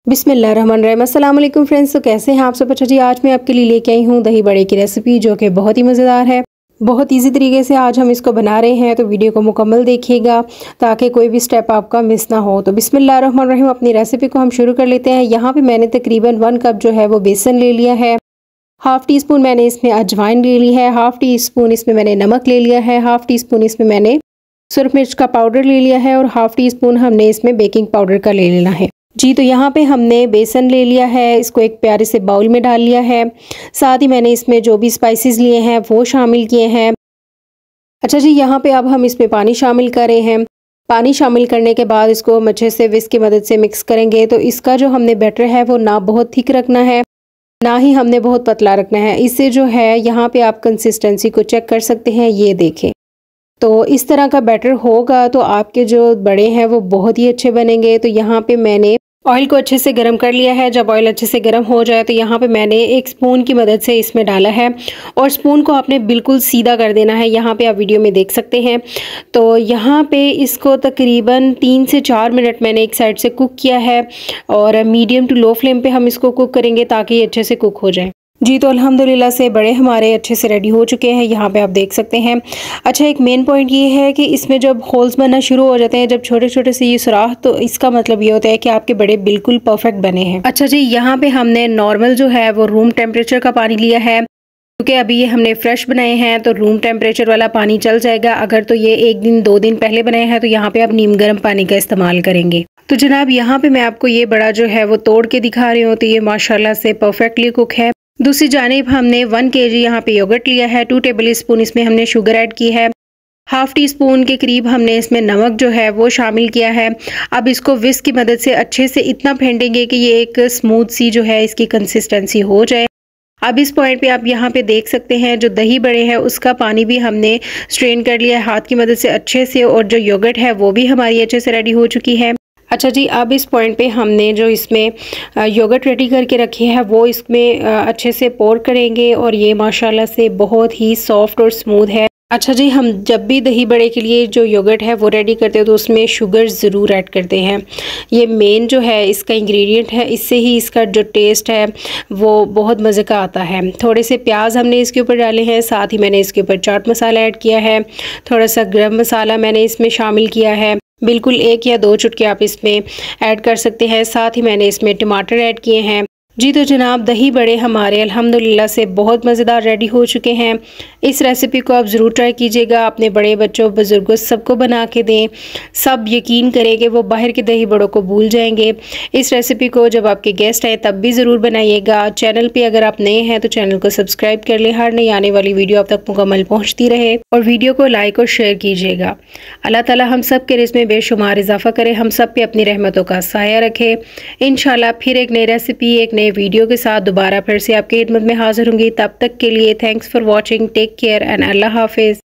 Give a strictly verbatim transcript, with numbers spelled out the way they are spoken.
बिस्मिल्लाहिर्रहमानिर्रहीम। अस्सलाम वालेकुम फ्रेंड्स, तो कैसे हैं आप सब? अच्छा जी, आज मैं आपके लिए लेके आई हूँ दही बड़े की रेसिपी जो कि बहुत ही मज़ेदार है। बहुत इजी तरीके से आज हम इसको बना रहे हैं, तो वीडियो को मुकम्मल देखिएगा ताकि कोई भी स्टेप आपका मिस ना हो। तो बिस्मिल्लाहिर्रहमानिर्रहीम, अपनी रेसिपी को हम शुरू कर लेते हैं। यहाँ पे मैंने तकरीबन वन कप जो है वो बेसन ले लिया है। हाफ़ टी स्पून मैंने इसमें अजवाइन ले ली है। हाफ़ टी स्पून इसमें मैंने नमक ले लिया है। हाफ़ टी स्पून इसमें मैंने सुरख मिर्च का पाउडर ले लिया है और हाफ़ टी स्पून हमने इसमें बेकिंग पाउडर का ले लेना है जी। तो यहाँ पे हमने बेसन ले लिया है, इसको एक प्यारे से बाउल में डाल लिया है। साथ ही मैंने इसमें जो भी स्पाइसेस लिए हैं वो शामिल किए हैं। अच्छा जी, यहाँ पे अब हम इसमें पानी शामिल कर रहे हैं। पानी शामिल करने के बाद इसको हम अच्छे से विस्क की मदद से मिक्स करेंगे। तो इसका जो हमने बैटर है वो ना बहुत थिक रखना है, ना ही हमने बहुत पतला रखना है। इससे जो है यहाँ पे आप कंसिस्टेंसी को चेक कर सकते हैं, ये देखें। तो इस तरह का बैटर होगा तो आपके जो बड़े हैं वो बहुत ही अच्छे बनेंगे। तो यहाँ पे मैंने ऑयल को अच्छे से गर्म कर लिया है। जब ऑयल अच्छे से गर्म हो जाए तो यहाँ पे मैंने एक स्पून की मदद से इसमें डाला है और स्पून को आपने बिल्कुल सीधा कर देना है। यहाँ पे आप वीडियो में देख सकते हैं। तो यहाँ पे इसको तकरीबन तीन से चार मिनट मैंने एक साइड से कुक किया है और मीडियम टू लो फ्लेम पे हम इसको कुक करेंगे ताकि ये अच्छे से कुक हो जाए जी। तो अल्हम्दुलिल्लाह से बड़े हमारे अच्छे से रेडी हो चुके हैं, यहाँ पे आप देख सकते हैं। अच्छा, एक मेन पॉइंट ये है कि इसमें जब होल्स बनना शुरू हो जाते हैं, जब छोटे छोटे से ये सुराख, तो इसका मतलब ये होता है कि आपके बड़े बिल्कुल परफेक्ट बने हैं। अच्छा जी, यहाँ पे हमने नॉर्मल जो है वो रूम टेम्परेचर का पानी लिया है, क्योंकि अभी ये हमने फ्रेश बनाए हैं तो रूम टेम्परेचर वाला पानी चल जाएगा। अगर तो ये एक दिन दो दिन पहले बनाए हैं तो यहाँ पे आप नीम गर्म पानी का इस्तेमाल करेंगे। तो जनाब, यहाँ पे मैं आपको ये बड़ा जो है वो तोड़ के दिखा रही हूँ, तो ये माशाल्लाह से परफेक्टली कुक है। दूसरी जानिब हमने वन के जी यहाँ पे योगर्ट लिया है। टू टेबल स्पून इसमें हमने शुगर ऐड की है। हाफ टी स्पून के करीब हमने इसमें नमक जो है वो शामिल किया है। अब इसको विस्क की मदद से अच्छे से इतना फेंटेंगे कि ये एक स्मूथ सी जो है इसकी कंसिस्टेंसी हो जाए। अब इस पॉइंट पे आप यहाँ पे देख सकते हैं जो दही बड़े हैं उसका पानी भी हमने स्ट्रेन कर लिया है हाथ की मदद से अच्छे से, और जो योगर्ट है वो भी हमारी अच्छे से रेडी हो चुकी है। अच्छा जी, अब इस पॉइंट पे हमने जो इसमें योगर्ट रेडी करके रखे हैं वो इसमें अच्छे से पोर करेंगे और ये माशाल्लाह से बहुत ही सॉफ्ट और स्मूथ है। अच्छा जी, हम जब भी दही बड़े के लिए जो योगर्ट है वो रेडी करते हैं तो उसमें शुगर ज़रूर ऐड करते हैं। ये मेन जो है इसका इंग्रेडिएंट है, इससे ही इसका जो टेस्ट है वो बहुत मज़े का आता है। थोड़े से प्याज हमने इसके ऊपर डाले हैं, साथ ही मैंने इसके ऊपर चाट मसाला ऐड किया है। थोड़ा सा गरम मसाला मैंने इसमें शामिल किया है, बिल्कुल एक या दो चुटकी आप इसमें ऐड कर सकते हैं। साथ ही मैंने इसमें टमाटर ऐड किए हैं जी। तो जनाब, दही बड़े हमारे अल्हम्दुलिल्लाह से बहुत मज़ेदार रेडी हो चुके हैं। इस रेसिपी को आप ज़रूर ट्राई कीजिएगा, अपने बड़े बच्चों बुज़ुर्गों सबको बना के दें। सब यकीन करें कि वो बाहर के दही बड़ों को भूल जाएंगे। इस रेसिपी को जब आपके गेस्ट आए तब भी ज़रूर बनाइएगा। चैनल पे अगर आप नए हैं तो चैनल को सब्सक्राइब कर लें, हर नई आने वाली वीडियो आप तक मुकम्मल पहुँचती रहे। और वीडियो को लाइक और शेयर कीजिएगा। अल्लाह ताला हम सब के रिज़्क़ में बेशुमार इजाफ़ा करे, हम सब पे अपनी रहमतों का साया रखे। इंशाल्लाह फिर एक नई रेसिपी, एक नई वीडियो के साथ दोबारा फिर से आपकी खिदमत में हाजिर होंगी। तब तक के लिए thanks for watching, take care and अल्लाह हाफिज़।